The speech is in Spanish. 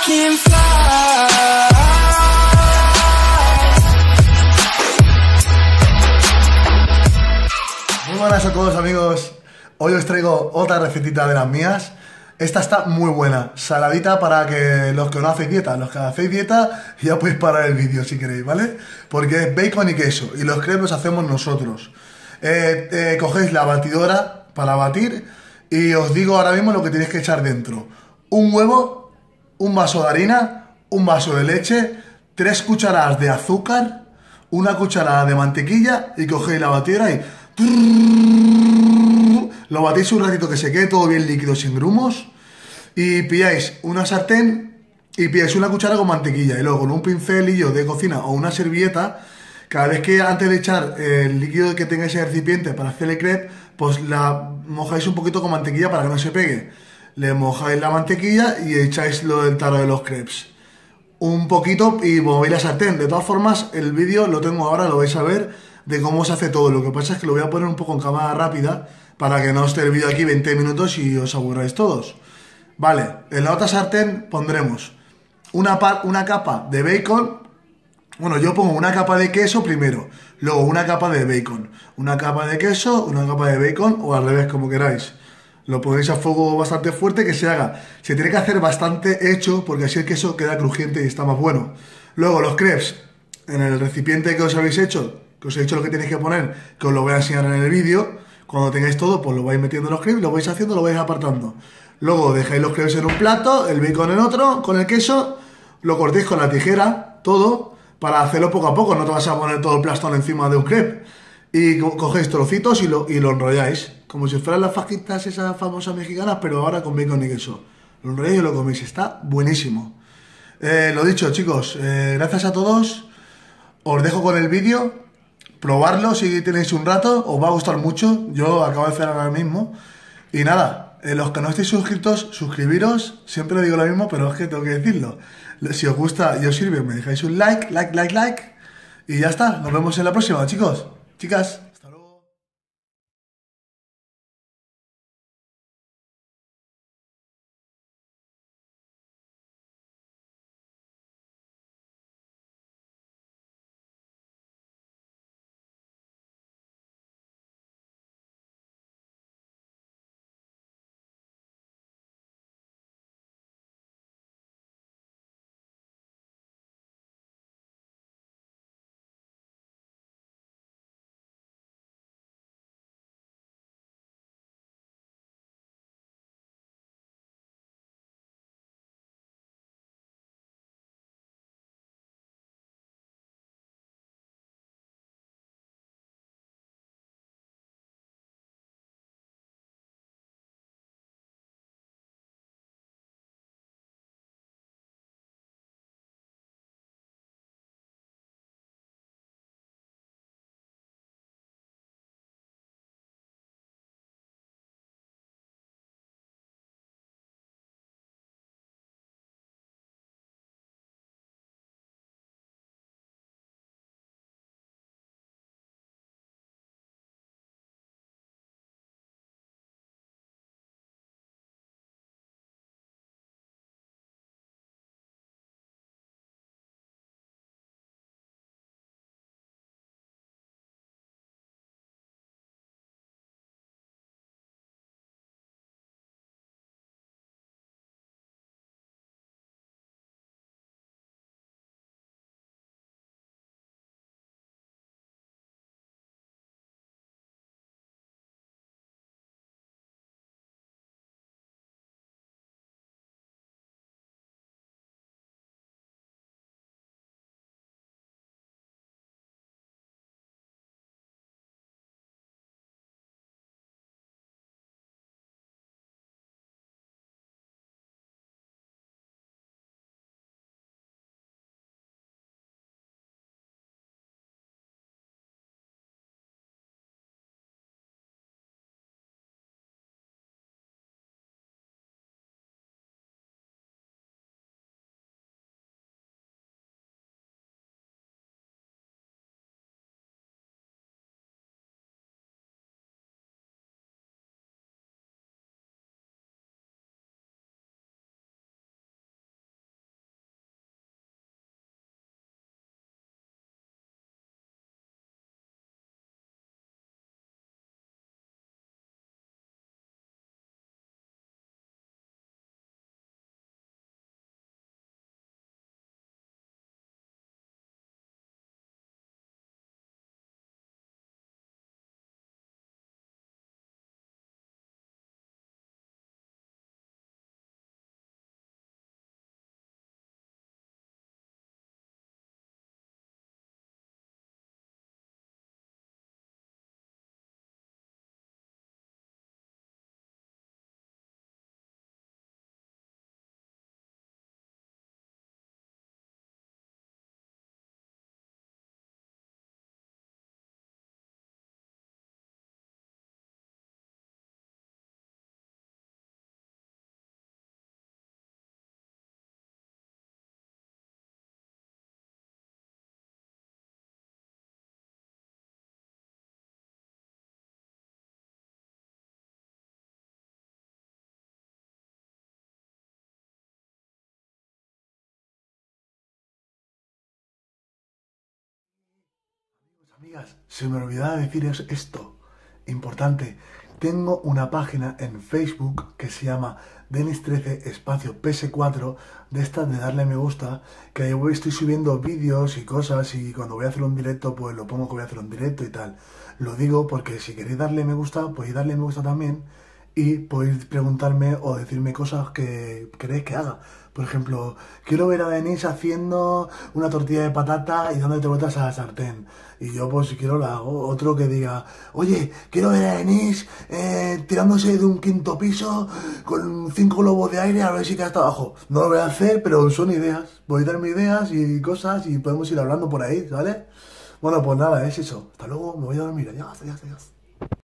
can fly. Muy buenas a todos, amigos. Hoy os traigo otra recetita de las mías. Esta está muy buena, saladita para que los que no hacéis dieta, los que hacéis dieta ya podéis parar el vídeo si queréis, ¿vale? Porque es bacon y queso y los crepes los hacemos nosotros. Cogéis la batidora para batir y os digo ahora mismo lo que tenéis que echar dentro. Un huevo, un vaso de harina, un vaso de leche, 3 cucharadas de azúcar, una cucharada de mantequilla y cogéis la batidora y lo batís un ratito que se quede todo bien líquido sin grumos y pilláis una sartén y pilláis una cuchara con mantequilla y luego con un pincelillo de cocina o una servilleta, cada vez que antes de echar el líquido que tengáis en el recipiente para hacer el crepe, pues la mojáis un poquito con mantequilla para que no se pegue. Le mojáis la mantequilla y echáis lo del tarro de los crepes. Un poquito y movéis la sartén. De todas formas, el vídeo lo tengo ahora, lo vais a ver de cómo se hace todo. Lo que pasa es que lo voy a poner un poco en cámara rápida para que no esté el vídeo aquí 20 minutos y os aburráis todos. Vale, en la otra sartén pondremos una capa de bacon. Bueno, yo pongo una capa de queso primero, luego una capa de bacon, una capa de queso, una capa de bacon o al revés, como queráis. Lo ponéis a fuego bastante fuerte que se haga. Se tiene que hacer bastante hecho porque así el queso queda crujiente y está más bueno. Luego los crepes en el recipiente que os habéis hecho, que os he dicho lo que tenéis que poner, que os lo voy a enseñar en el vídeo. Cuando tengáis todo, pues lo vais metiendo en los crepes, lo vais haciendo, lo vais apartando. Luego dejáis los crepes en un plato, el bacon en otro, con el queso, lo cortéis con la tijera, todo, para hacerlo poco a poco, no te vas a poner todo el plastón encima de un crepe. Y cogéis trocitos y lo enrolláis, como si fueran las fajitas esas famosas mexicanas, pero ahora con bacon y queso. Lo enrolláis y lo coméis, está buenísimo. Lo dicho, chicos, gracias a todos. Os dejo con el vídeo, probarlo si tenéis un rato, os va a gustar mucho. Yo acabo de cenar ahora mismo. Y nada, los que no estéis suscritos, suscribiros. Siempre digo lo mismo, pero es que tengo que decirlo. Si os gusta y os sirve, me dejáis un like. Y ya está, nos vemos en la próxima, chicos, chicas. Amigas, se me olvidaba deciros esto, importante. Tengo una página en Facebook que se llama Denis13 espacio PS4, de estas de darle me gusta, que ahí estoy subiendo vídeos y cosas y cuando voy a hacer un directo pues lo pongo que voy a hacer un directo y tal. Lo digo porque si queréis darle me gusta, podéis darle me gusta también y podéis preguntarme o decirme cosas que queréis que haga. Por ejemplo, quiero ver a Denis haciendo una tortilla de patata y dándote vueltas a la sartén. Y yo, pues, si quiero, la hago. Otro que diga, oye, quiero ver a Denis tirándose de un quinto piso con 5 globos de aire a ver si cae hasta abajo. No lo voy a hacer, pero son ideas. Voy a darme ideas y cosas y podemos ir hablando por ahí, ¿vale? Bueno, pues nada, es eso. Hasta luego, me voy a dormir. Adiós, adiós, adiós.